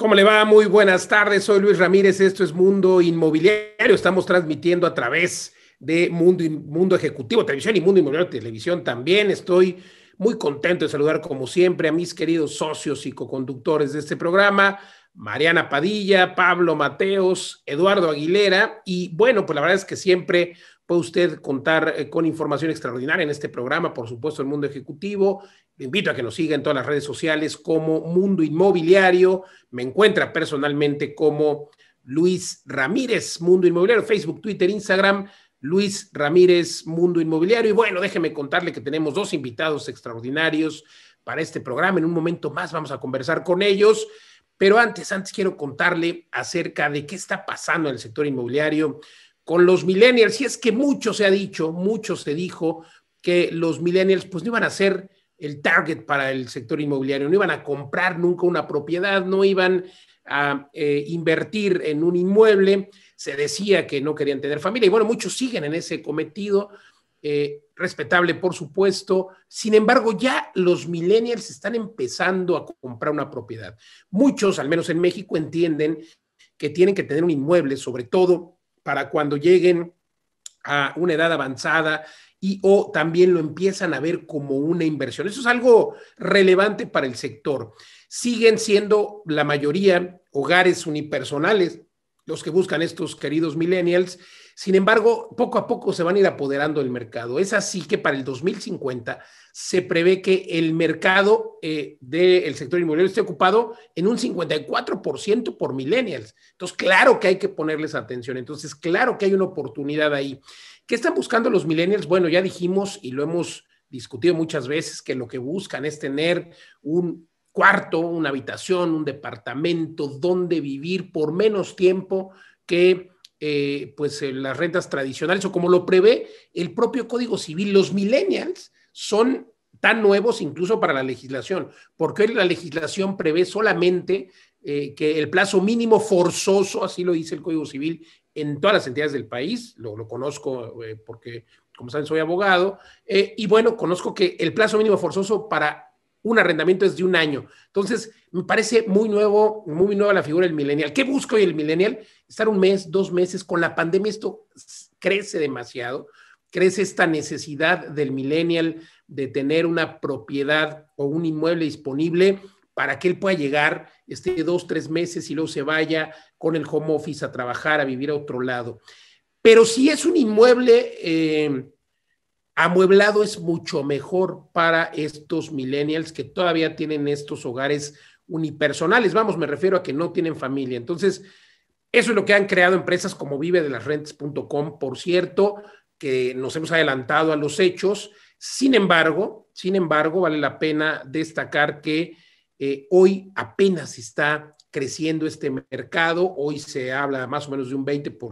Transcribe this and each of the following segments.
¿Cómo le va? Muy buenas tardes, soy Luis Ramírez, esto es Mundo Inmobiliario, estamos transmitiendo a través de Mundo Ejecutivo Televisión y Mundo Inmobiliario Televisión también. Estoy muy contento de saludar como siempre a mis queridos socios y coconductores de este programa, Mariana Padilla, Pablo Mateos, Eduardo Aguilera, y bueno, pues la verdad es que siempre puede usted contar con información extraordinaria en este programa, por supuesto, el Mundo Ejecutivo. Le invito a que nos siga en todas las redes sociales como Mundo Inmobiliario. Me encuentra personalmente como Luis Ramírez, Mundo Inmobiliario, Facebook, Twitter, Instagram, Luis Ramírez, Mundo Inmobiliario. Y bueno, déjeme contarle que tenemos dos invitados extraordinarios para este programa. En un momento más vamos a conversar con ellos. Pero antes quiero contarle acerca de qué está pasando en el sector inmobiliario con los millennials. Y es que mucho se ha dicho, mucho se dijo que los millennials pues no iban a ser el target para el sector inmobiliario, no iban a comprar nunca una propiedad, no iban a invertir en un inmueble, se decía que no querían tener familia y bueno, muchos siguen en ese cometido, respetable por supuesto. Sin embargo, ya los millennials están empezando a comprar una propiedad. Muchos, al menos en México, entienden que tienen que tener un inmueble, sobre todo para cuando lleguen a una edad avanzada y o también lo empiezan a ver como una inversión. Eso es algo relevante para el sector. Siguen siendo la mayoría hogares unipersonales los que buscan estos queridos millennials. Sin embargo, poco a poco se van a ir apoderando del mercado. Es así que para el 2050 se prevé que el mercado del sector inmobiliario esté ocupado en un 54% por millennials. Entonces, claro que hay que ponerles atención. Entonces, claro que hay una oportunidad ahí. ¿Qué están buscando los millennials? Bueno, ya dijimos y lo hemos discutido muchas veces que lo que buscan es tener un cuarto, una habitación, un departamento donde vivir por menos tiempo que las rentas tradicionales o como lo prevé el propio Código Civil. Los millennials son tan nuevos incluso para la legislación, porque hoy la legislación prevé solamente que el plazo mínimo forzoso, así lo dice el Código Civil, en todas las entidades del país, lo conozco porque, como saben, soy abogado, y bueno, conozco que el plazo mínimo forzoso para un arrendamiento es de un año. Entonces, me parece muy nueva la figura del millennial. ¿Qué busca hoy el millennial? Estar un mes, 2 meses. Con la pandemia esto crece demasiado, crece esta necesidad del millennial de tener una propiedad o un inmueble disponible para que él pueda llegar, esté 2, 3 meses y luego se vaya con el home office a trabajar, a vivir a otro lado. Pero si es un inmueble amueblado, es mucho mejor para estos millennials que todavía tienen estos hogares unipersonales. Vamos, me refiero a que no tienen familia. Entonces, eso es lo que han creado empresas como vivedelasrentas.com, por cierto, que nos hemos adelantado a los hechos. Sin embargo, vale la pena destacar que hoy apenas está creciendo este mercado. Hoy se habla más o menos de un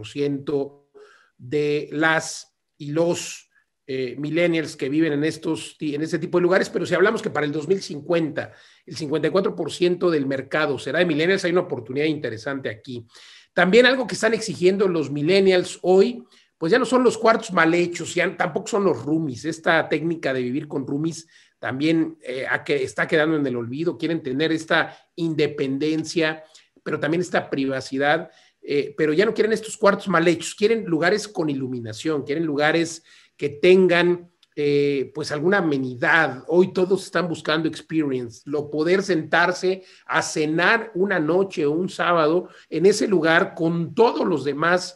20% de las y los millennials que viven en este tipo de lugares, pero si hablamos que para el 2050 el 54% del mercado será de millennials, hay una oportunidad interesante aquí. También algo que están exigiendo los millennials hoy, pues ya no son los cuartos mal hechos, ya tampoco son los roomies. Esta técnica de vivir con roomies también está quedando en el olvido. Quieren tener esta independencia, pero también esta privacidad, pero ya no quieren estos cuartos mal hechos, quieren lugares con iluminación, quieren lugares que tengan pues alguna amenidad. Hoy todos están buscando experience, poder sentarse a cenar una noche o un sábado en ese lugar con todos los demás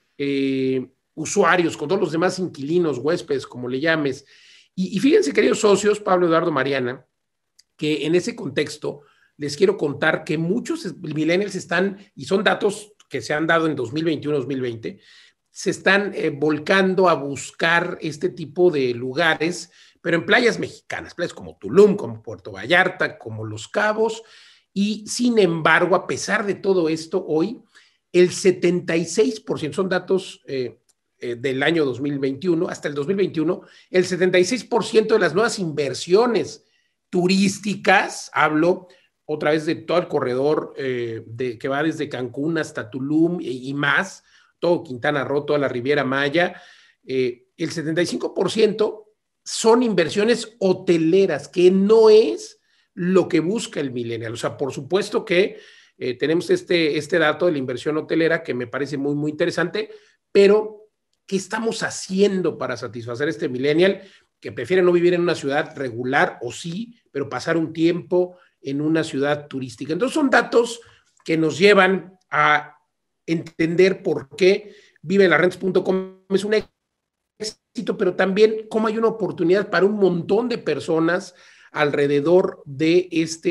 usuarios, con todos los demás inquilinos, huéspedes, como le llames. Y fíjense, queridos socios, Pablo, Eduardo, Mariana, que en ese contexto les quiero contar que muchos millennials están, y son datos que se han dado en 2021-2020, se están volcando a buscar este tipo de lugares, pero en playas mexicanas, playas como Tulum, como Puerto Vallarta, como Los Cabos, y sin embargo, a pesar de todo esto, hoy el 76%, son datos del año 2021, hasta el 2021, el 76% de las nuevas inversiones turísticas, hablo otra vez de todo el corredor que va desde Cancún hasta Tulum y más, todo Quintana Roo, toda la Riviera Maya, el 75% son inversiones hoteleras, que no es lo que busca el millennial. O sea, por supuesto que tenemos este dato de la inversión hotelera que me parece muy, muy interesante, pero ¿qué estamos haciendo para satisfacer este millennial que prefiere no vivir en una ciudad regular o sí, pero pasar un tiempo en una ciudad turística? Entonces son datos que nos llevan a entender por qué vivelarrentas.com es un éxito, pero también cómo hay una oportunidad para un montón de personas alrededor de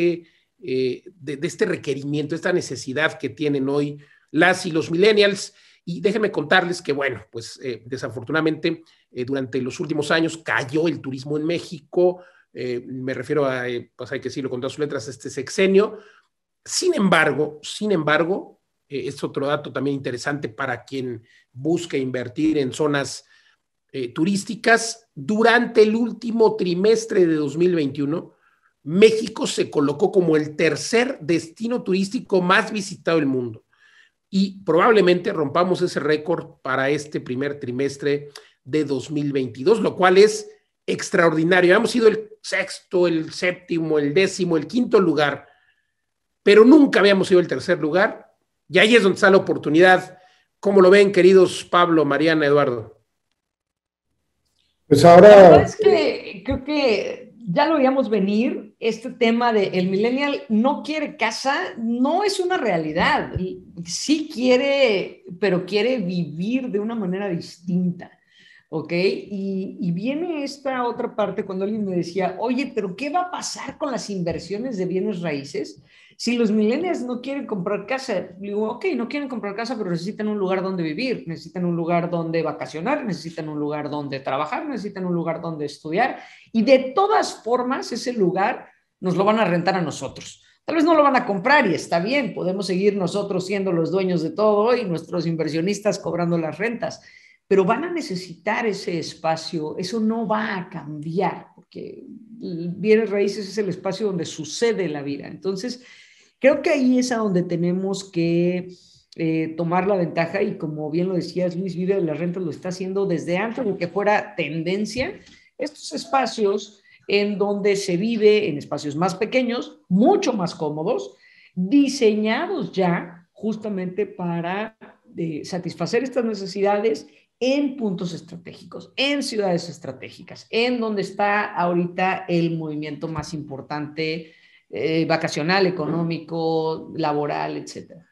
este requerimiento, esta necesidad que tienen hoy las y los millennials. Y déjenme contarles que, bueno, pues desafortunadamente durante los últimos años cayó el turismo en México, me refiero a, pues hay que decirlo con todas sus letras, este sexenio. Sin embargo, es otro dato también interesante para quien busca invertir en zonas turísticas. Durante el último trimestre de 2021, México se colocó como el tercer destino turístico más visitado del mundo. Y probablemente rompamos ese récord para este primer trimestre de 2022, lo cual es extraordinario. Hemos sido el sexto, el séptimo, el décimo, el quinto lugar, pero nunca habíamos sido el tercer lugar. Y ahí es donde está la oportunidad. ¿Cómo lo ven, queridos Pablo, Mariana, Eduardo? Pues ahora... La verdad es que creo que ya lo veíamos venir, este tema de el millennial no quiere casa, no es una realidad. Sí quiere, pero quiere vivir de una manera distinta, ¿ok? Y viene esta otra parte cuando alguien me decía, oye, pero ¿qué va a pasar con las inversiones de bienes raíces? Si los millennials no quieren comprar casa, digo, ok, no quieren comprar casa, pero necesitan un lugar donde vivir, necesitan un lugar donde vacacionar, necesitan un lugar donde trabajar, necesitan un lugar donde estudiar, y de todas formas ese lugar nos lo van a rentar a nosotros. Tal vez no lo van a comprar y está bien, podemos seguir nosotros siendo los dueños de todo y nuestros inversionistas cobrando las rentas, pero van a necesitar ese espacio, eso no va a cambiar, porque bienes raíces es el espacio donde sucede la vida. Entonces, creo que ahí es a donde tenemos que tomar la ventaja y como bien lo decías, Luis, Vive de las Rentas lo está haciendo desde antes de que fuera tendencia. Estos espacios en donde se vive en espacios más pequeños, mucho más cómodos, diseñados ya justamente para satisfacer estas necesidades en puntos estratégicos, en ciudades estratégicas, en donde está ahorita el movimiento más importante vacacional, económico, laboral, etcétera.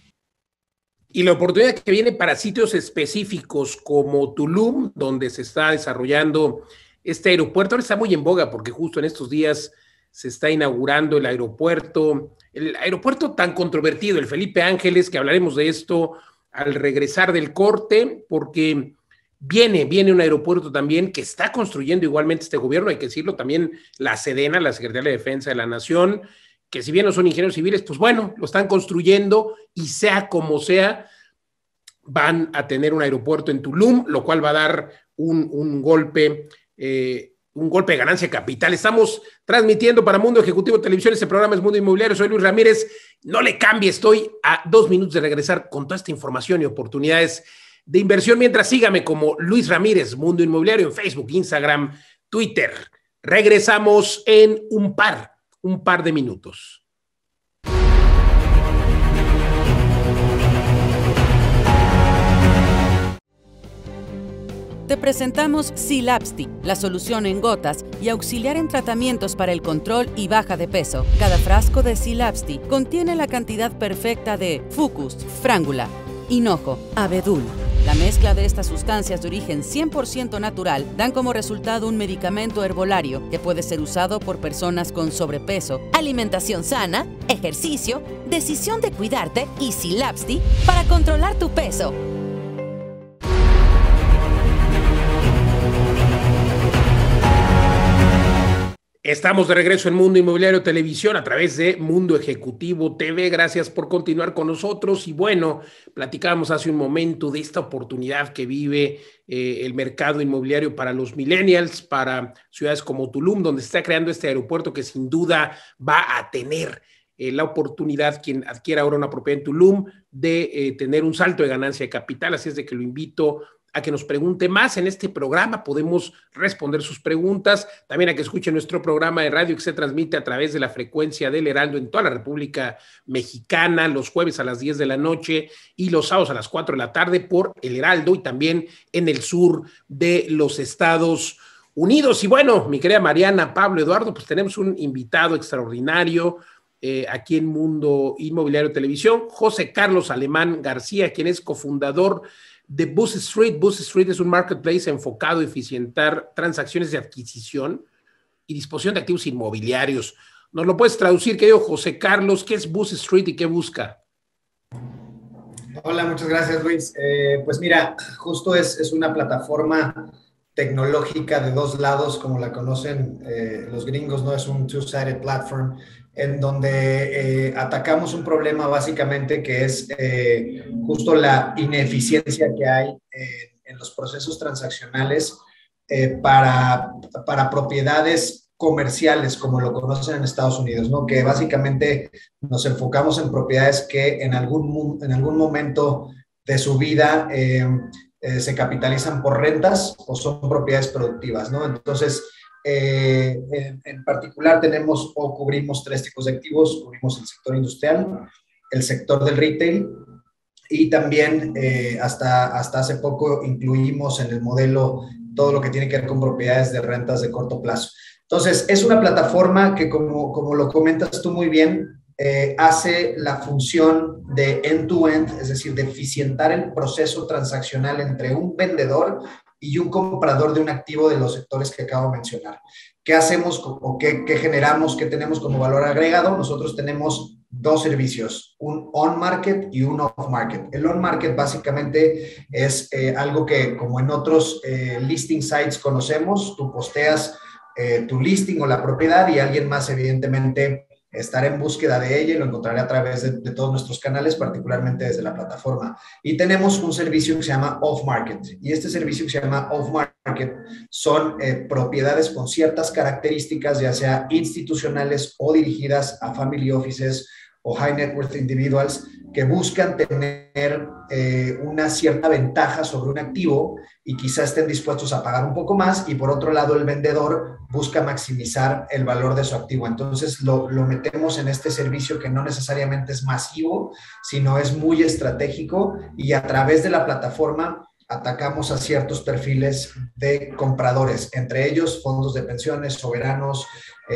Y la oportunidad que viene para sitios específicos como Tulum, donde se está desarrollando este aeropuerto, ahora está muy en boga porque justo en estos días se está inaugurando el aeropuerto tan controvertido, el Felipe Ángeles, que hablaremos de esto al regresar del corte, porque viene un aeropuerto también que está construyendo igualmente este gobierno, hay que decirlo, también la Sedena, la Secretaría de Defensa de la Nación, que si bien no son ingenieros civiles, pues bueno, lo están construyendo y sea como sea, van a tener un aeropuerto en Tulum, lo cual va a dar un golpe de ganancia capital. Estamos transmitiendo para Mundo Ejecutivo Televisión, este programa es Mundo Inmobiliario, soy Luis Ramírez, no le cambie, estoy a 2 minutos de regresar con toda esta información y oportunidades de inversión, mientras sígame como Luis Ramírez, Mundo Inmobiliario en Facebook, Instagram, Twitter. Regresamos en un par de minutos. Te presentamos Silapsti, la solución en gotas y auxiliar en tratamientos para el control y baja de peso. Cada frasco de Silapsti contiene la cantidad perfecta de Fucus, Frángula, Hinojo, Abedul. La mezcla de estas sustancias de origen 100% natural dan como resultado un medicamento herbolario que puede ser usado por personas con sobrepeso, alimentación sana, ejercicio, decisión de cuidarte y Silapsti para controlar tu peso. Estamos de regreso en Mundo Inmobiliario Televisión a través de Mundo Ejecutivo TV. Gracias por continuar con nosotros. Y bueno, platicábamos hace un momento de esta oportunidad que vive el mercado inmobiliario para los millennials, para ciudades como Tulum, donde se está creando este aeropuerto que sin duda va a tener la oportunidad, quien adquiera ahora una propiedad en Tulum, de tener un salto de ganancia de capital. Así es de que lo invito a que nos pregunte más en este programa. Podemos responder sus preguntas, también a que escuche nuestro programa de radio que se transmite a través de la frecuencia del Heraldo en toda la República Mexicana, los jueves a las 10 de la noche y los sábados a las 4 de la tarde por el Heraldo, y también en el sur de los Estados Unidos. Y bueno, mi querida Mariana, Pablo, Eduardo, pues tenemos un invitado extraordinario aquí en Mundo Inmobiliario Televisión, José Carlos Alemán García, quien es cofundador de Buzz Street. Buzz Street es un marketplace enfocado a eficientar transacciones de adquisición y disposición de activos inmobiliarios. ¿Nos lo puedes traducir, querido José Carlos? ¿Qué es Buzz Street y qué busca? Hola, muchas gracias, Luis. Pues mira, justo es una plataforma tecnológica de dos lados, como la conocen los gringos, ¿no? Es un two-sided platform en donde atacamos un problema básicamente que es justo la ineficiencia que hay en los procesos transaccionales para propiedades comerciales, como lo conocen en Estados Unidos, ¿no? Que básicamente nos enfocamos en propiedades que en algún momento de su vida se capitalizan por rentas o son propiedades productivas, ¿no? Entonces, en particular tenemos o cubrimos tres tipos de activos. Cubrimos el sector industrial, el sector del retail y también hasta hace poco incluimos en el modelo todo lo que tiene que ver con propiedades de rentas de corto plazo. Entonces, es una plataforma que, como lo comentas tú muy bien, hace la función de end-to-end, es decir, de eficientar el proceso transaccional entre un vendedor y un comprador de un activo de los sectores que acabo de mencionar. ¿Qué hacemos o qué generamos, qué tenemos como valor agregado? Nosotros tenemos dos servicios, un on-market y un off-market. El on-market básicamente es algo que, como en otros listing sites conocemos, tú posteas tu listing o la propiedad y alguien más evidentemente estará en búsqueda de ella y lo encontraré a través de todos nuestros canales, particularmente desde la plataforma. Y tenemos un servicio que se llama off-market. Y este servicio que se llama off-market son propiedades con ciertas características, ya sea institucionales o dirigidas a family offices o high net worth individuals, que buscan tener una cierta ventaja sobre un activo y quizás estén dispuestos a pagar un poco más, y por otro lado el vendedor busca maximizar el valor de su activo. Entonces lo metemos en este servicio que no necesariamente es masivo, sino es muy estratégico, y a través de la plataforma atacamos a ciertos perfiles de compradores, entre ellos fondos de pensiones, soberanos,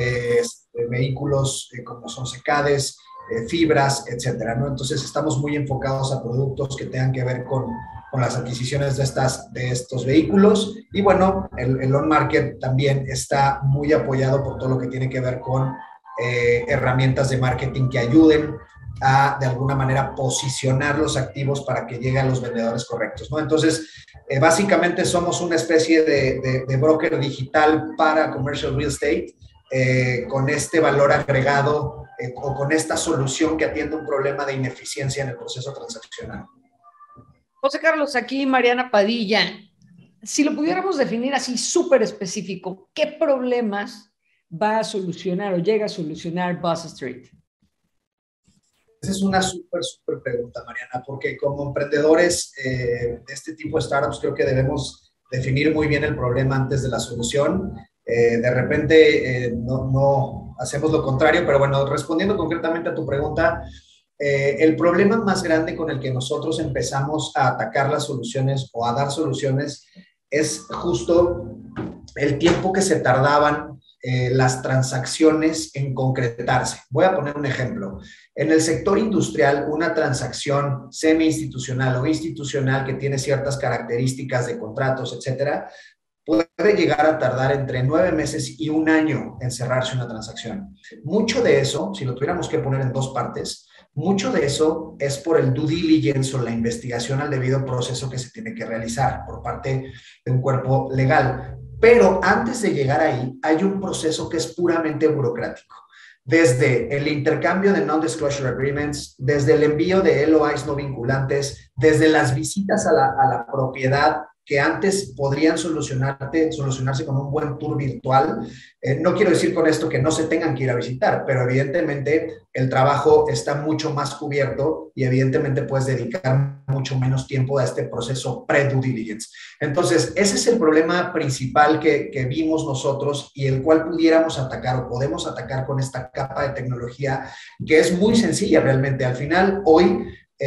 vehículos como son CECADES, fibras, etcétera, ¿no? Entonces estamos muy enfocados a productos que tengan que ver con las adquisiciones de estos vehículos. Y bueno, el on-market también está muy apoyado por todo lo que tiene que ver con herramientas de marketing que ayuden a, de alguna manera, posicionar los activos para que lleguen a los vendedores correctos, ¿no? Entonces, básicamente somos una especie de broker digital para commercial real estate, con este valor agregado o con esta solución que atiende un problema de ineficiencia en el proceso transaccional. José Carlos, aquí Mariana Padilla. Si lo pudiéramos definir así súper específico, ¿qué problemas va a solucionar o llega a solucionar Buzz Street? Esa es una súper pregunta, Mariana, porque como emprendedores de este tipo de startups creo que debemos definir muy bien el problema antes de la solución. De repente no hacemos lo contrario, pero bueno, respondiendo concretamente a tu pregunta, el problema más grande con el que nosotros empezamos a atacar las soluciones o a dar soluciones es justo el tiempo que se tardaban las transacciones en concretarse. Voy a poner un ejemplo. En el sector industrial, una transacción semi-institucional o institucional que tiene ciertas características de contratos, etcétera, puede llegar a tardar entre 9 meses y 1 año en cerrarse una transacción. Mucho de eso, si lo tuviéramos que poner en dos partes, mucho de eso es por el due diligence o la investigación al debido proceso que se tiene que realizar por parte de un cuerpo legal. Pero antes de llegar ahí, hay un proceso que es puramente burocrático. Desde el intercambio de non-disclosure agreements, desde el envío de LOIs no vinculantes, desde las visitas a la propiedad que antes podrían solucionarse con un buen tour virtual. No quiero decir con esto que no se tengan que ir a visitar, pero evidentemente el trabajo está mucho más cubierto y evidentemente puedes dedicar mucho menos tiempo a este proceso pre-due diligence. Entonces, ese es el problema principal que vimos nosotros y el cual pudiéramos atacar o podemos atacar con esta capa de tecnología que es muy sencilla realmente. Al final, hoy,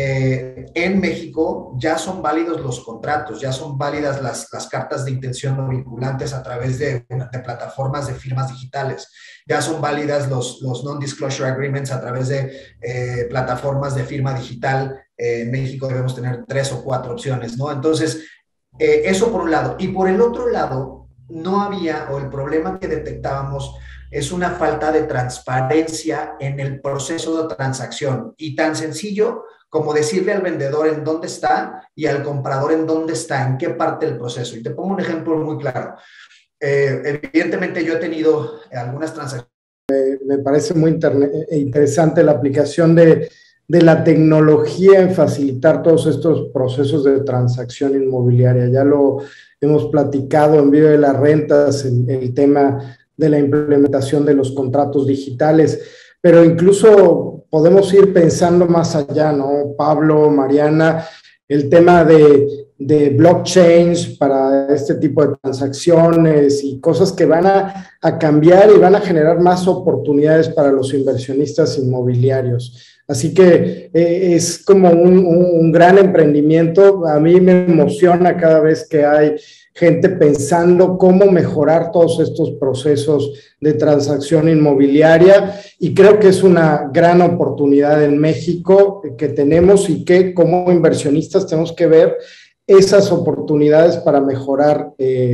en México ya son válidos los contratos, ya son válidas las cartas de intención no vinculantes a través de plataformas de firmas digitales, ya son válidas los non-disclosure agreements a través de plataformas de firma digital. En México debemos tener 3 o 4 opciones, ¿no? Entonces, eso por un lado. Y por el otro lado, no había, o el problema que detectábamos es una falta de transparencia en el proceso de transacción. Y tan sencillo como decirle al vendedor en dónde está y al comprador en dónde está, en qué parte del proceso. Y te pongo un ejemplo muy claro. Evidentemente yo he tenido algunas transacciones. Me parece muy interesante la aplicación de la tecnología en facilitar todos estos procesos de transacción inmobiliaria. Ya lo hemos platicado en Vive las Rentas, el tema de la implementación de los contratos digitales, pero incluso podemos ir pensando más allá, ¿no? Pablo, Mariana, el tema de blockchains para este tipo de transacciones y cosas que van a cambiar y van a generar más oportunidades para los inversionistas inmobiliarios. Así que es como un gran emprendimiento. A mí me emociona cada vez que hay gente pensando cómo mejorar todos estos procesos de transacción inmobiliaria, y creo que es una gran oportunidad en México que tenemos y que como inversionistas tenemos que ver esas oportunidades para mejorar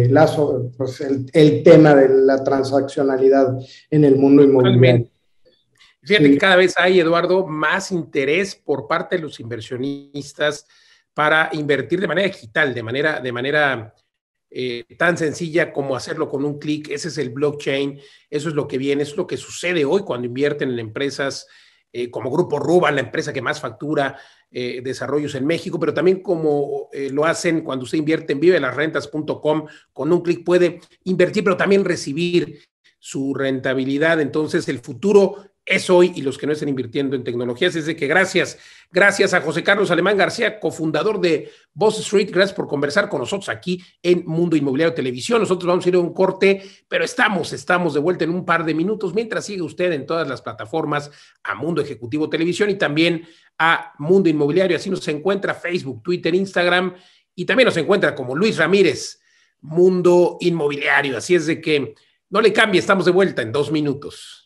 el tema de la transaccionalidad en el mundo inmobiliario. Fíjate que cada vez hay, Eduardo, más interés por parte de los inversionistas para invertir de manera digital, de manera tan sencilla como hacerlo con un clic. Ese es el blockchain, eso es lo que viene, eso es lo que sucede hoy cuando invierten en empresas como Grupo Ruban, la empresa que más factura desarrollos en México, pero también como lo hacen cuando usted invierte en vivelasrentas.com, con un clic puede invertir, pero también recibir su rentabilidad. Entonces, el futuro es hoy, y los que no estén invirtiendo en tecnologías, es de que gracias a José Carlos Alemán García, cofundador de Boss Street, gracias por conversar con nosotros aquí en Mundo Inmobiliario Televisión. Nosotros vamos a ir a un corte, pero estamos de vuelta en un par de minutos, mientras sigue usted en todas las plataformas a Mundo Ejecutivo Televisión y también a Mundo Inmobiliario. Así nos encuentra Facebook, Twitter, Instagram, y también nos encuentra como Luis Ramírez, Mundo Inmobiliario. Así es de que no le cambie, estamos de vuelta en 2 minutos.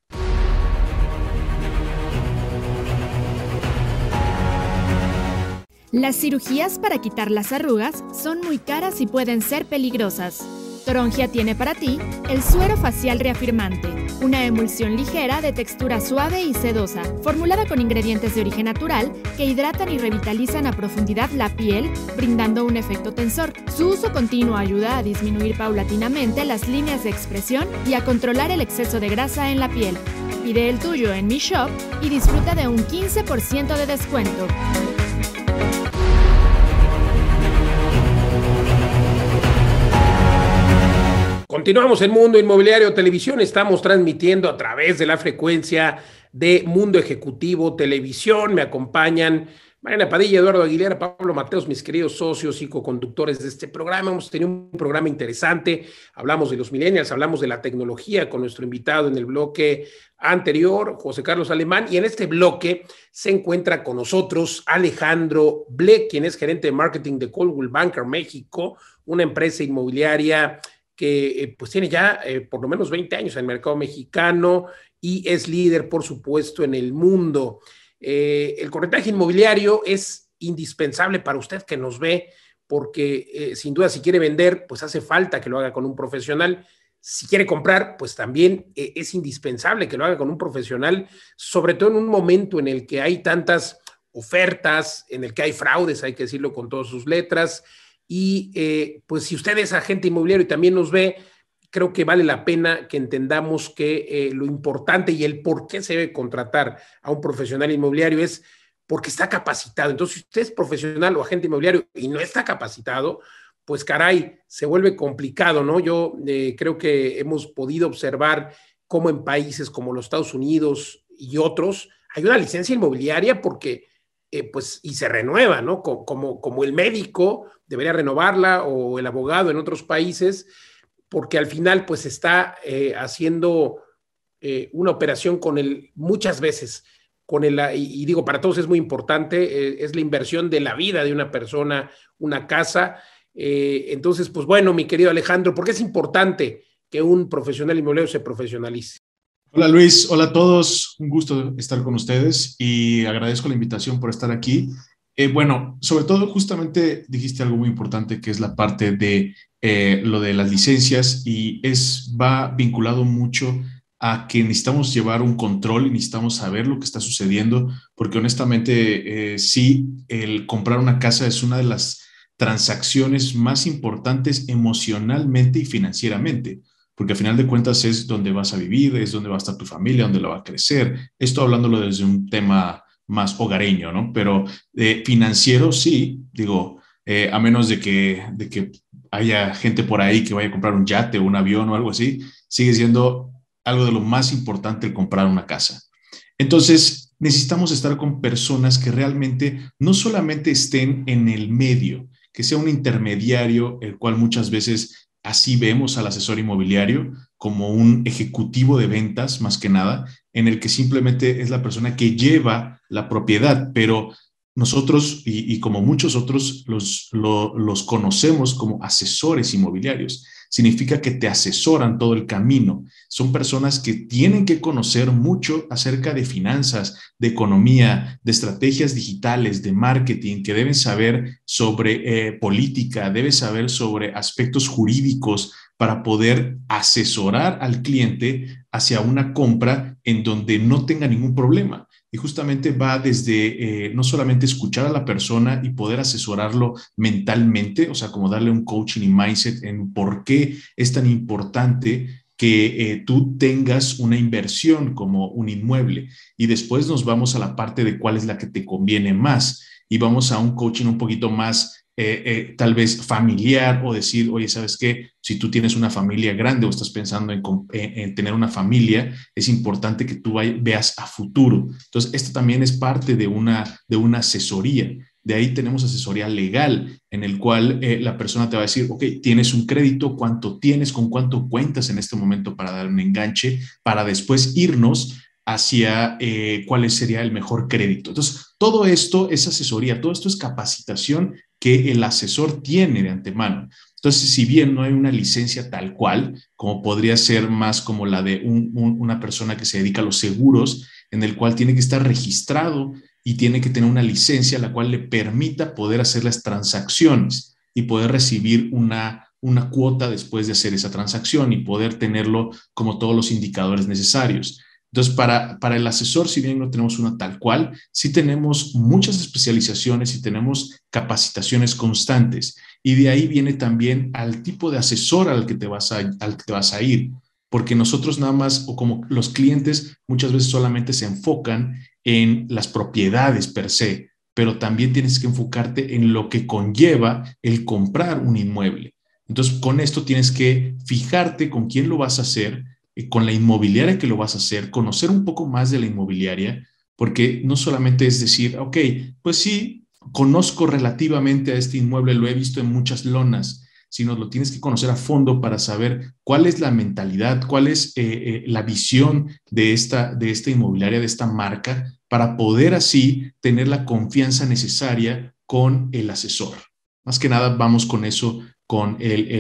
Las cirugías para quitar las arrugas son muy caras y pueden ser peligrosas. Torongia tiene para ti el suero facial reafirmante, una emulsión ligera de textura suave y sedosa, formulada con ingredientes de origen natural que hidratan y revitalizan a profundidad la piel, brindando un efecto tensor. Su uso continuo ayuda a disminuir paulatinamente las líneas de expresión y a controlar el exceso de grasa en la piel. Pide el tuyo en mi shop y disfruta de un 15% de descuento. Continuamos en Mundo Inmobiliario Televisión, estamos transmitiendo a través de la frecuencia de Mundo Ejecutivo Televisión. Me acompañan Mariana Padilla, Eduardo Aguilera, Pablo Mateos, mis queridos socios y coconductores de este programa. Hemos tenido un programa interesante, hablamos de los millennials, hablamos de la tecnología con nuestro invitado en el bloque anterior, José Carlos Alemán, y en este bloque se encuentra con nosotros Alejandro Bleck, quien es gerente de marketing de Coldwell Banker México, una empresa inmobiliaria que pues tiene ya por lo menos 20 años en el mercado mexicano y es líder, por supuesto, en el mundo. El corretaje inmobiliario es indispensable para usted que nos ve, porque sin duda si quiere vender, pues hace falta que lo haga con un profesional. Si quiere comprar, pues también es indispensable que lo haga con un profesional, sobre todo en un momento en el que hay tantas ofertas, en el que hay fraudes, hay que decirlo con todas sus letras. Y pues si usted es agente inmobiliario y también nos ve, creo que vale la pena que entendamos que lo importante y el por qué se debe contratar a un profesional inmobiliario es porque está capacitado. Entonces, si usted es profesional o agente inmobiliario y no está capacitado, pues caray, se vuelve complicado, ¿no? Yo creo que hemos podido observar cómo en países como los Estados Unidos y otros hay una licencia inmobiliaria porque, pues, y se renueva, ¿no? Como el médico debería renovarla o el abogado en otros países, porque al final, pues, está haciendo una operación muchas veces, y digo, para todos es muy importante, es la inversión de la vida de una persona, una casa. Entonces, pues bueno, mi querido Alejandro, ¿por qué es importante que un profesional inmobiliario se profesionalice? Hola Luis, hola a todos, un gusto estar con ustedes y agradezco la invitación por estar aquí. Bueno, sobre todo justamente dijiste algo muy importante que es la parte de lo de las licencias y va vinculado mucho a que necesitamos llevar un control y necesitamos saber lo que está sucediendo, porque honestamente sí, el comprar una casa es una de las transacciones más importantes emocionalmente y financieramente, porque al final de cuentas es donde vas a vivir, es donde va a estar tu familia, donde la va a crecer. Esto hablándolo desde un tema más hogareño, ¿no? Pero financiero sí, digo, a menos de que haya gente por ahí que vaya a comprar un yate o un avión o algo así, sigue siendo algo de lo más importante el comprar una casa. Entonces, necesitamos estar con personas que realmente no solamente estén en el medio, que sea un intermediario, el cual muchas veces así vemos al asesor inmobiliario como un ejecutivo de ventas, más que nada, en el que simplemente es la persona que lleva la propiedad, pero nosotros, y como muchos otros, los conocemos como asesores inmobiliarios. Significa que te asesoran todo el camino. Son personas que tienen que conocer mucho acerca de finanzas, de economía, de estrategias digitales, de marketing, que deben saber sobre política, deben saber sobre aspectos jurídicos para poder asesorar al cliente hacia una compra en donde no tenga ningún problema. Y justamente va desde no solamente escuchar a la persona y poder asesorarlo mentalmente, o sea, como darle un coaching y mindset en por qué es tan importante que tú tengas una inversión como un inmueble. Y después nos vamos a la parte de cuál es la que te conviene más. Y vamos a un coaching un poquito más tal vez familiar o decir, oye, ¿sabes qué? Si tú tienes una familia grande o estás pensando en tener una familia, es importante que tú veas a futuro. Entonces, esto también es parte de una asesoría. De ahí tenemos asesoría legal, en el cual la persona te va a decir, ok, tienes un crédito, ¿cuánto tienes? ¿Con cuánto cuentas en este momento para dar un enganche? Para después irnos hacia cuál sería el mejor crédito. Entonces, todo esto es asesoría, todo esto es capacitación que el asesor tiene de antemano. Entonces, si bien no hay una licencia tal cual, como podría ser más como la de una persona que se dedica a los seguros, en el cual tiene que estar registrado y tiene que tener una licencia la cual le permita poder hacer las transacciones y poder recibir una cuota después de hacer esa transacción y poder tenerlo como todos los indicadores necesarios. Entonces, para el asesor, si bien no tenemos una tal cual, sí tenemos muchas especializaciones y tenemos capacitaciones constantes. Y de ahí viene también al tipo de asesor al que te vas a ir. Porque nosotros nada más, o como los clientes, muchas veces solamente se enfocan en las propiedades per se, pero también tienes que enfocarte en lo que conlleva el comprar un inmueble. Entonces, con esto tienes que fijarte con quién lo vas a hacer, con la inmobiliaria que lo vas a hacer, conocer un poco más de la inmobiliaria, porque no solamente es decir, ok, pues sí, conozco relativamente a este inmueble, lo he visto en muchas lonas, sino lo tienes que conocer a fondo para saber cuál es la mentalidad, cuál es la visión de esta inmobiliaria, de esta marca, para poder así tener la confianza necesaria con el asesor. Más que nada vamos con eso, con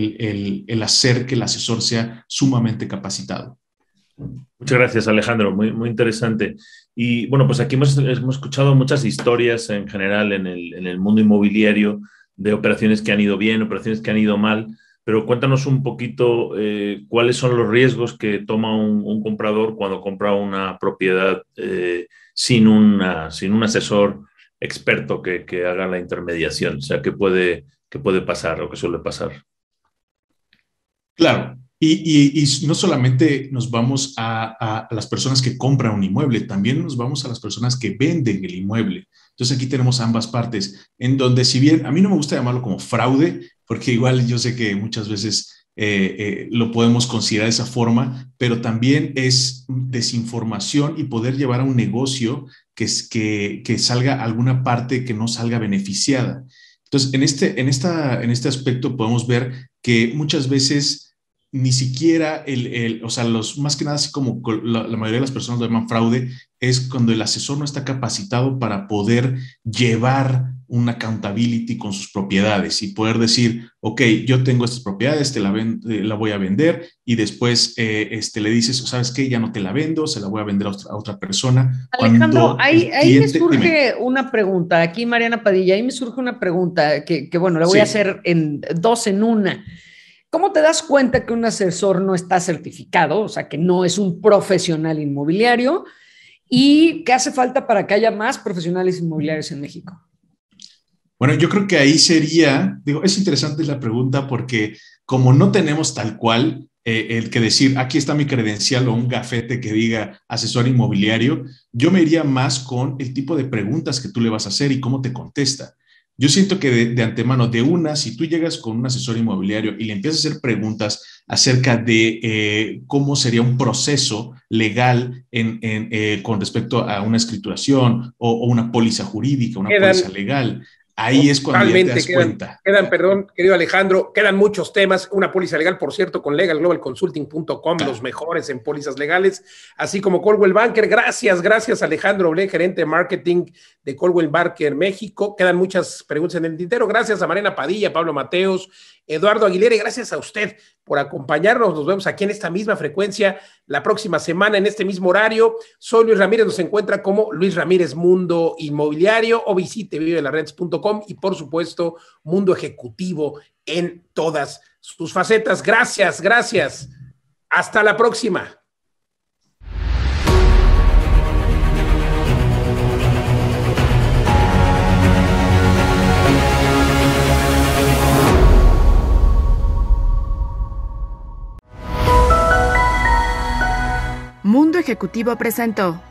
el hacer que el asesor sea sumamente capacitado. Muchas gracias, Alejandro, muy, muy interesante. Y bueno, pues aquí hemos escuchado muchas historias en general en el mundo inmobiliario de operaciones que han ido bien, operaciones que han ido mal, pero cuéntanos un poquito cuáles son los riesgos que toma un comprador cuando compra una propiedad sin un asesor experto que haga la intermediación. O sea, ¿qué puede pasar o qué suele pasar? Claro, y no solamente nos vamos a las personas que compran un inmueble, también nos vamos a las personas que venden el inmueble. Entonces aquí tenemos ambas partes, en donde si bien a mí no me gusta llamarlo como fraude, porque igual yo sé que muchas veces lo podemos considerar de esa forma, pero también es desinformación y poder llevar a un negocio que salga alguna parte que no salga beneficiada. Entonces, en este aspecto podemos ver que muchas veces ni siquiera o sea, más que nada, así como la mayoría de las personas lo llaman fraude, es cuando el asesor no está capacitado para poder llevar una accountability con sus propiedades y poder decir, ok, yo tengo estas propiedades, la voy a vender, y después le dices, ¿sabes qué? Ya no te la vendo, se la voy a vender a otra persona. Alejandro, ahí me surge una pregunta, aquí Mariana Padilla, ahí me surge una pregunta que bueno, la voy a hacer en dos en una. ¿Cómo te das cuenta que un asesor no está certificado, o sea, que no es un profesional inmobiliario, y qué hace falta para que haya más profesionales inmobiliarios en México? Bueno, yo creo que ahí sería, es interesante la pregunta porque como no tenemos tal cual el que decir, aquí está mi credencial o un gafete que diga asesor inmobiliario, yo me iría más con el tipo de preguntas que tú le vas a hacer y cómo te contesta. Yo siento que de antemano, si tú llegas con un asesor inmobiliario y le empiezas a hacer preguntas acerca de cómo sería un proceso legal con respecto a una escrituración o una póliza jurídica, una póliza legal, ahí es cuando ya te das cuenta. Perdón, querido Alejandro, quedan muchos temas. Una póliza legal, por cierto, con legalglobalconsulting.com, los mejores en pólizas legales, así como Coldwell Banker. Gracias Alejandro Oblé, gerente de marketing de Coldwell Banker México. Quedan muchas preguntas en el tintero. Gracias a Mariana Padilla, Pablo Mateos, Eduardo Aguilera, y gracias a usted por acompañarnos. Nos vemos aquí en esta misma frecuencia la próxima semana en este mismo horario. Soy Luis Ramírez, nos encuentra como Luis Ramírez Mundo Inmobiliario, o visite vivelarrentes.com y por supuesto Mundo Ejecutivo en todas sus facetas. Gracias. Hasta la próxima. Mundo Ejecutivo presentó